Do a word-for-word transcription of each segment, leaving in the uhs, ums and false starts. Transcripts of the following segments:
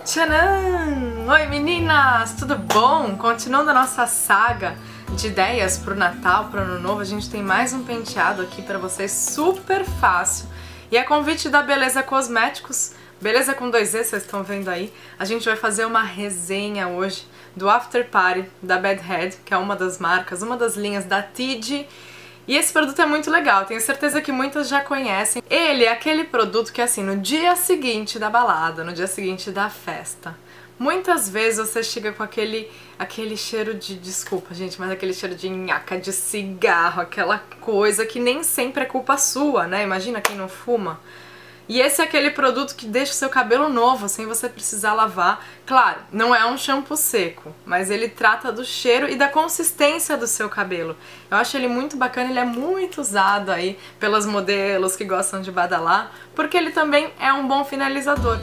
Tcharam! Oi meninas, tudo bom? Continuando a nossa saga de ideias pro Natal, pro Ano Novo, a gente tem mais um penteado aqui pra vocês super fácil. E a convite da Beleza Cosméticos, Beleza com dois E, vocês estão vendo aí, a gente vai fazer uma resenha hoje do After Party da Bad Head, que é uma das marcas, uma das linhas da T D. E esse produto é muito legal, tenho certeza que muitas já conhecem. Ele é aquele produto que assim, no dia seguinte da balada, no dia seguinte da festa, muitas vezes você chega com aquele, aquele cheiro de, desculpa gente, mas aquele cheiro de nhaca, de cigarro, aquela coisa que nem sempre é culpa sua, né? Imagina quem não fuma. E esse é aquele produto que deixa o seu cabelo novo, sem você precisar lavar. Claro, não é um shampoo seco, mas ele trata do cheiro e da consistência do seu cabelo. Eu acho ele muito bacana, ele é muito usado aí pelos modelos que gostam de badalar, porque ele também é um bom finalizador.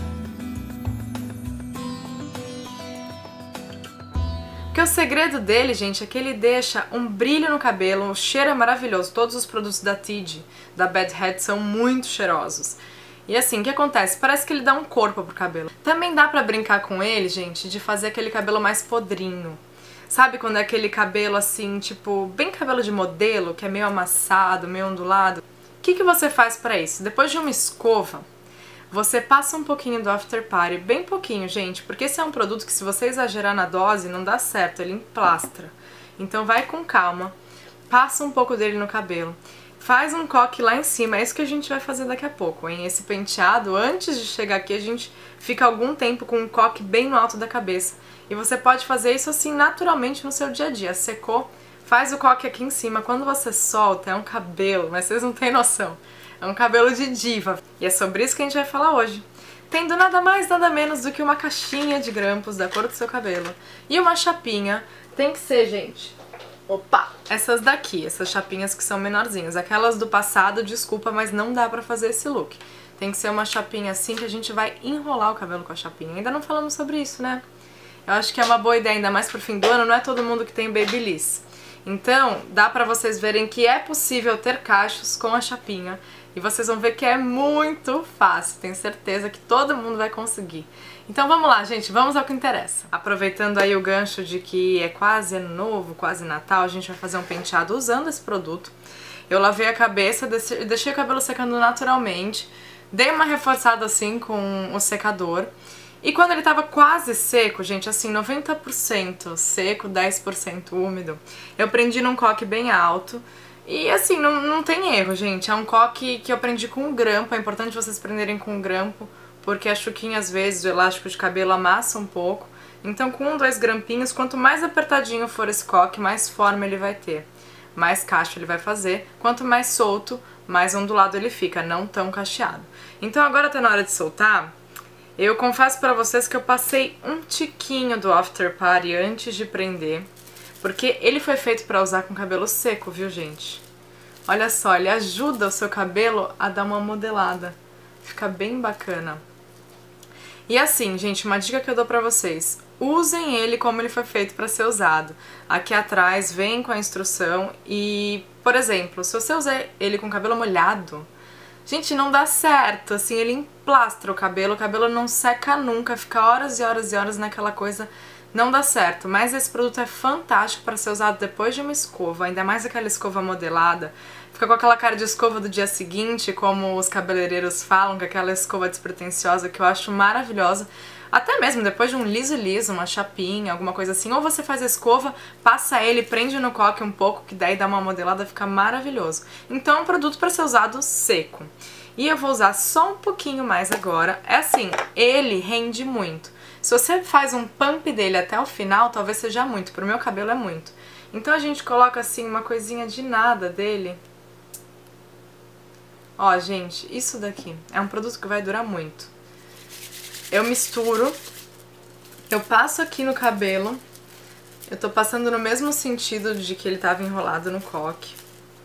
Porque o segredo dele, gente, é que ele deixa um brilho no cabelo, o cheiro é maravilhoso. Todos os produtos da T D, da Bad Head, são muito cheirosos. E assim, o que acontece? Parece que ele dá um corpo pro cabelo. Também dá pra brincar com ele, gente, de fazer aquele cabelo mais podrinho. Sabe quando é aquele cabelo assim, tipo, bem cabelo de modelo, que é meio amassado, meio ondulado? O que que você faz pra isso? Depois de uma escova, você passa um pouquinho do After Party, bem pouquinho, gente, porque esse é um produto que se você exagerar na dose não dá certo, ele emplastra. Então vai com calma, passa um pouco dele no cabelo, faz um coque lá em cima, é isso que a gente vai fazer daqui a pouco, hein? Esse penteado, antes de chegar aqui, a gente fica algum tempo com um coque bem no alto da cabeça. E você pode fazer isso assim naturalmente no seu dia a dia, secou, faz o coque aqui em cima, quando você solta é um cabelo, mas vocês não têm noção. É um cabelo de diva. E é sobre isso que a gente vai falar hoje. Tendo nada mais, nada menos do que uma caixinha de grampos da cor do seu cabelo. E uma chapinha. Tem que ser, gente, opa, essas daqui, essas chapinhas que são menorzinhas. Aquelas do passado, desculpa, mas não dá pra fazer esse look. Tem que ser uma chapinha assim que a gente vai enrolar o cabelo com a chapinha. Ainda não falamos sobre isso, né? Eu acho que é uma boa ideia, ainda mais pro fim do ano, não é todo mundo que tem babyliss. Então, dá pra vocês verem que é possível ter cachos com a chapinha. E vocês vão ver que é muito fácil, tenho certeza que todo mundo vai conseguir. Então vamos lá, gente, vamos ao que interessa. Aproveitando aí o gancho de que é quase ano novo, quase Natal, a gente vai fazer um penteado usando esse produto. Eu lavei a cabeça, deixei o cabelo secando naturalmente, dei uma reforçada assim com o secador. E quando ele tava quase seco, gente, assim, noventa por cento seco, dez por cento úmido, eu prendi num coque bem alto. E assim, não, não tem erro, gente, é um coque que eu prendi com um grampo, é importante vocês prenderem com um grampo, porque a chuquinha às vezes, o elástico de cabelo amassa um pouco. Então com um, dois grampinhos, quanto mais apertadinho for esse coque, mais forma ele vai ter, mais cacho ele vai fazer. Quanto mais solto, mais ondulado ele fica, não tão cacheado. Então agora tá na hora de soltar. Eu confesso pra vocês que eu passei um tiquinho do After Party antes de prender, porque ele foi feito pra usar com cabelo seco, viu, gente? Olha só, ele ajuda o seu cabelo a dar uma modelada. Fica bem bacana. E assim, gente, uma dica que eu dou pra vocês. Usem ele como ele foi feito pra ser usado. Aqui atrás vem com a instrução e, por exemplo, se você usar ele com cabelo molhado, gente, não dá certo, assim, ele emplastra o cabelo, o cabelo não seca nunca, fica horas e horas e horas naquela coisa, não dá certo. Mas esse produto é fantástico para ser usado depois de uma escova, ainda mais aquela escova modelada, fica com aquela cara de escova do dia seguinte, como os cabeleireiros falam, com aquela escova despretensiosa que eu acho maravilhosa. Até mesmo depois de um liso-liso, uma chapinha, alguma coisa assim, ou você faz a escova, passa ele, prende no coque um pouco, que daí dá uma modelada, fica maravilhoso. Então é um produto para ser usado seco. E eu vou usar só um pouquinho mais agora. É assim, ele rende muito. Se você faz um pump dele até o final, talvez seja muito, pro meu cabelo é muito. Então a gente coloca assim uma coisinha de nada dele. Ó, gente, isso daqui é um produto que vai durar muito. Eu misturo, eu passo aqui no cabelo, eu tô passando no mesmo sentido de que ele tava enrolado no coque.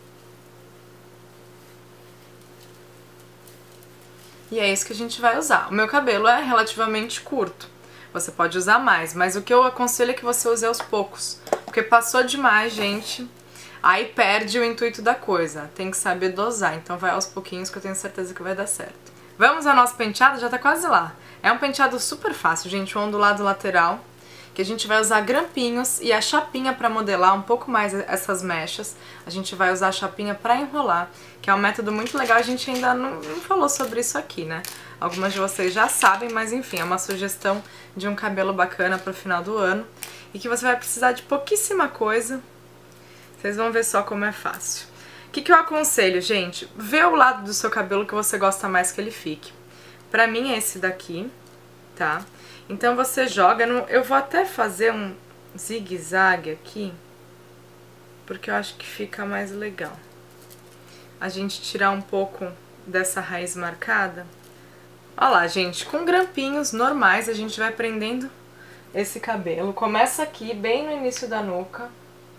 E é isso que a gente vai usar. O meu cabelo é relativamente curto, você pode usar mais, mas o que eu aconselho é que você use aos poucos, porque passou demais, gente, aí perde o intuito da coisa, tem que saber dosar, então vai aos pouquinhos que eu tenho certeza que vai dar certo. Vamos ao nosso penteado, já tá quase lá. É um penteado super fácil, gente, o ondulado lateral, que a gente vai usar grampinhos e a chapinha pra modelar um pouco mais essas mechas. A gente vai usar a chapinha pra enrolar, que é um método muito legal, a gente ainda não, não falou sobre isso aqui, né? Algumas de vocês já sabem, mas enfim, é uma sugestão de um cabelo bacana pro final do ano. E que você vai precisar de pouquíssima coisa. Vocês vão ver só como é fácil. O que, que eu aconselho, gente? Vê o lado do seu cabelo que você gosta mais que ele fique. Pra mim é esse daqui, tá? Então você joga no... Eu vou até fazer um zigue-zague aqui, porque eu acho que fica mais legal. A gente tirar um pouco dessa raiz marcada. Olha lá, gente, com grampinhos normais a gente vai prendendo esse cabelo. Começa aqui, bem no início da nuca.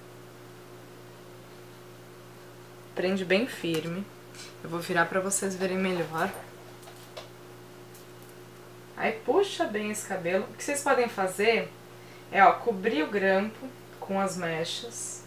Prende bem firme. Eu vou virar pra vocês verem melhor. Aí puxa bem esse cabelo. O que vocês podem fazer é, ó, cobrir o grampo com as mechas.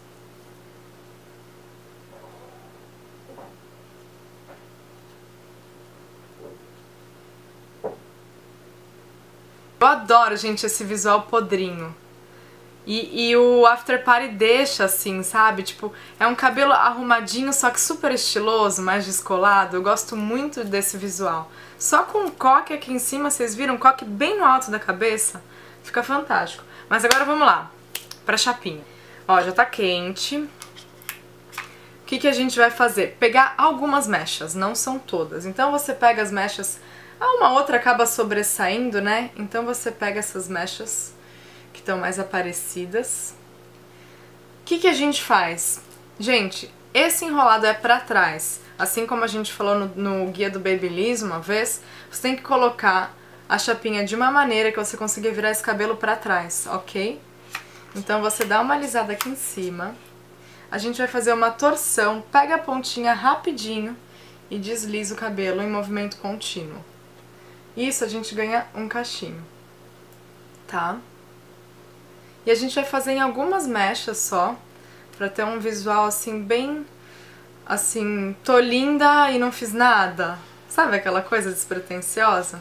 Eu adoro, gente, esse visual podrinho. E, e o After Party deixa assim, sabe? Tipo, é um cabelo arrumadinho, só que super estiloso, mais descolado. Eu gosto muito desse visual. Só com um coque aqui em cima, vocês viram? Um coque bem no alto da cabeça. Fica fantástico. Mas agora vamos lá, pra chapinha. Ó, já tá quente. O que que a gente vai fazer? Pegar algumas mechas, não são todas. Então você pega as mechas... Ah, uma outra acaba sobressaindo, né? Então você pega essas mechas que estão mais aparecidas. O que que a gente faz? Gente, esse enrolado é pra trás. Assim como a gente falou no, no guia do Babyliss uma vez, você tem que colocar a chapinha de uma maneira que você consiga virar esse cabelo pra trás, ok? Então você dá uma alisada aqui em cima. A gente vai fazer uma torção, pega a pontinha rapidinho e desliza o cabelo em movimento contínuo. Isso a gente ganha um cachinho, tá? E a gente vai fazer em algumas mechas só, pra ter um visual assim bem, assim, tô linda e não fiz nada. Sabe aquela coisa despretensiosa?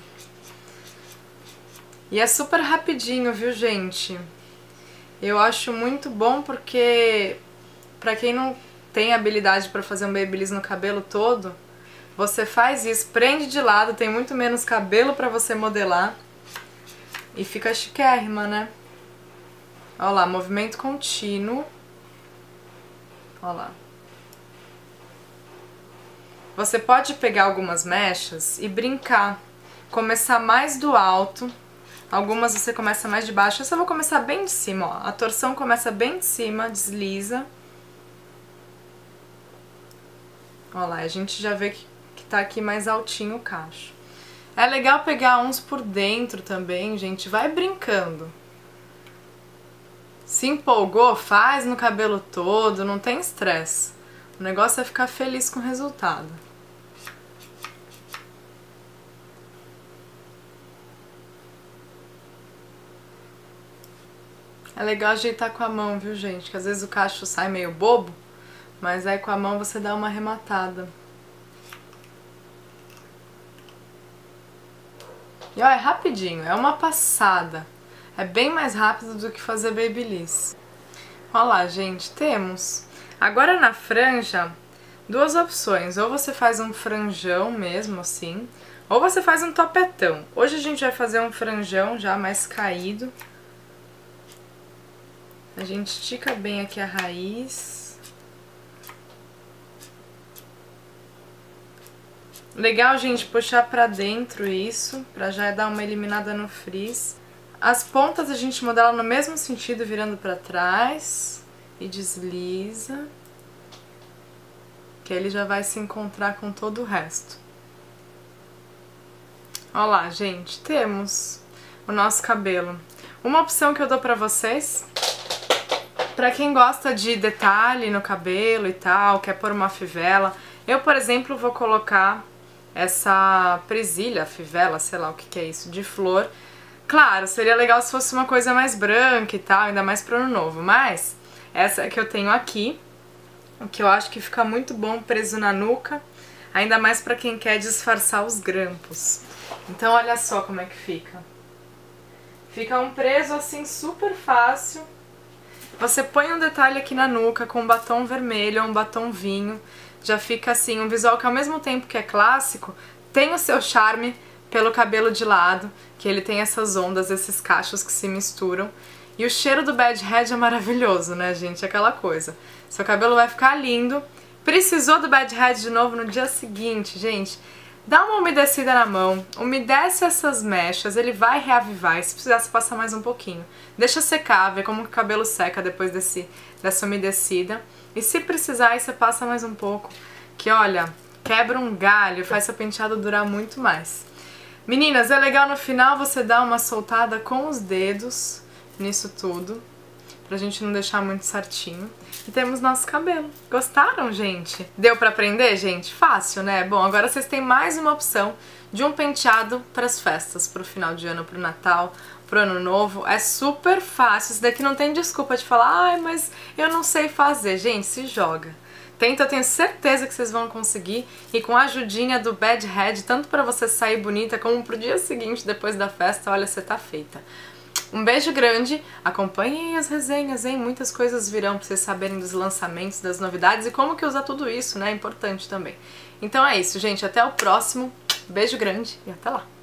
E é super rapidinho, viu, gente? Eu acho muito bom porque, pra quem não tem habilidade pra fazer um babyliss no cabelo todo, você faz isso, prende de lado, tem muito menos cabelo pra você modelar e fica chiquérrima, né? Olha lá, movimento contínuo. Olha lá. Você pode pegar algumas mechas e brincar, começar mais do alto, algumas você começa mais de baixo, essa eu vou começar bem de cima, ó. A torção começa bem de cima, desliza. Olha lá, a gente já vê que que tá aqui mais altinho o cacho. É legal pegar uns por dentro também, gente, vai brincando. Se empolgou, faz no cabelo todo, não tem estresse. O negócio é ficar feliz com o resultado. É legal ajeitar com a mão, viu, gente? Que às vezes o cacho sai meio bobo, mas aí com a mão você dá uma arrematada. E ó, é rapidinho, é uma passada. É bem mais rápido do que fazer babyliss. Olha lá, gente, temos. Agora na franja, duas opções. Ou você faz um franjão mesmo, assim, ou você faz um topetão. Hoje a gente vai fazer um franjão já mais caído. A gente estica bem aqui a raiz. Legal, gente, puxar pra dentro isso, pra já dar uma eliminada no frizz. As pontas a gente modela no mesmo sentido, virando pra trás e desliza, que aí ele já vai se encontrar com todo o resto. Olha lá, gente, temos o nosso cabelo. Uma opção que eu dou pra vocês, pra quem gosta de detalhe no cabelo e tal, quer pôr uma fivela, eu, por exemplo, vou colocar essa presilha, fivela, sei lá o que que é isso, de flor. Claro, seria legal se fosse uma coisa mais branca e tal, ainda mais pro ano novo, mas essa que eu tenho aqui, o que eu acho que fica muito bom preso na nuca. ainda mais pra quem quer disfarçar os grampos. Então olha só como é que fica. Fica um preso assim super fácil. Você põe um detalhe aqui na nuca com um batom vermelho ou um batom vinho. Já fica assim um visual que ao mesmo tempo que é clássico, tem o seu charme pelo cabelo de lado, que ele tem essas ondas, esses cachos que se misturam. E o cheiro do Bad Head é maravilhoso, né, gente? Aquela coisa. Seu cabelo vai ficar lindo. Precisou do Bad Head de novo no dia seguinte, gente? Dá uma umedecida na mão, umedece essas mechas, ele vai reavivar, e se precisar você passa mais um pouquinho. Deixa secar, vê como o cabelo seca depois desse, dessa umedecida. E se precisar, aí você passa mais um pouco, que olha, quebra um galho, faz seu penteado durar muito mais. Meninas, é legal no final você dar uma soltada com os dedos nisso tudo, pra gente não deixar muito certinho. E temos nosso cabelo. Gostaram, gente? Deu pra aprender, gente? Fácil, né? Bom, agora vocês têm mais uma opção de um penteado pras festas, pro final de ano, pro Natal, pro Ano Novo. É super fácil. Isso daqui não tem desculpa de falar, ai, mas eu não sei fazer. Gente, se joga. Tenta, eu tenho certeza que vocês vão conseguir. E com a ajudinha do Bad Head, tanto pra você sair bonita, como pro dia seguinte, depois da festa, olha, você tá feita. Um beijo grande, acompanhem as resenhas, hein? Muitas coisas virão pra vocês saberem dos lançamentos, das novidades e como que usar tudo isso, né? É importante também. Então é isso, gente. Até o próximo. Beijo grande e até lá!